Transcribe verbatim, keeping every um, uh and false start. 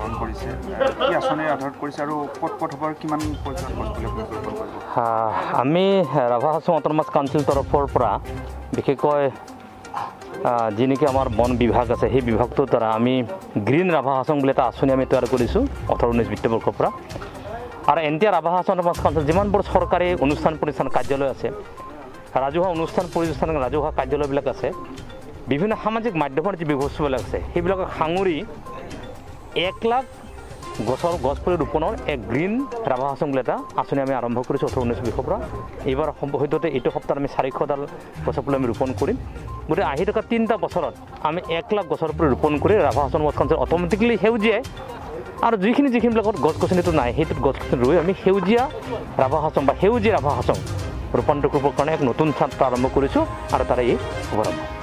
গ্ৰহণ কৰিছে কি আঁচনিৰ আধাৰত কৰিছে আৰু ক'ত ক'ত হ'ব কিমান পৰ্যায়ত গছ পুলি আপুনি ৰোপণ কৰিব আমি ৰাভা হাছং অট'নমাছ কাউন্সিল তৰফৰ পৰা বিশেষকৈ যি নেকি আমাৰ বন বিভাগ আছে সেই বিভাগটোৰ দ্বাৰা আমি গ্ৰীণ ৰাভা হাছং বুলি এটা আঁচনি আমি তৈয়াৰ কৰিছোঁ ওঠৰ ঊনৈছ বিত্তবৰ্ষৰ পৰা আৰু এতিয়া ৰাভা হাছং অট'নমাছ কাউন্সিল যিমানবোৰ চৰকাৰী অনুষ্ঠান প্ৰতিষ্ঠান কাৰ্যালয় আছে ৰাজহুৱা অনুষ্ঠান প্ৰতিষ্ঠান ৰাজহুৱা কাৰ্যালয়বিলাক আছে বিভিন্ন সামাজিক মাধ্যমৰ যি ব্যৱস্থাবিলাক আছে সেইবিলাকক সাঙুৰি এক লাখ গছৰ গছ পুলি ৰোপণৰ এক গ্ৰীণ ৰাভা হাছং বুলি এটা আঁচনি আমি আৰম্ভ কৰিছোঁ ওঠৰ ঊনৈছ বিশৰ পৰা এইবাৰ হয়তো এইটো সপ্তাহত আমি চাৰিশডাল গছৰ পুলি আমি ৰোপণ কৰিম গতিকে আহি থকা তিনিটা বছৰত আমি এক লাখ গছৰ পুলি ৰোপণ কৰি ৰাভা হাছং কাউন্সিল অট'মেটিকেলি সেউজীয়াই আৰু যিখিনি যিখিনিবিলাকত গছ গছনিটো নাই সেইটোত গছ গছনি ৰুই আমি সেউজীয়া ৰাভা হাছং বা সেউজীয়া ৰাভা হাছং ৰূপান্তৰ কৰিবৰ কাৰণে এক নতুন যাত্ৰা আৰম্ভ কৰিছোঁ আৰু তাৰে এই শুভাৰম্ভ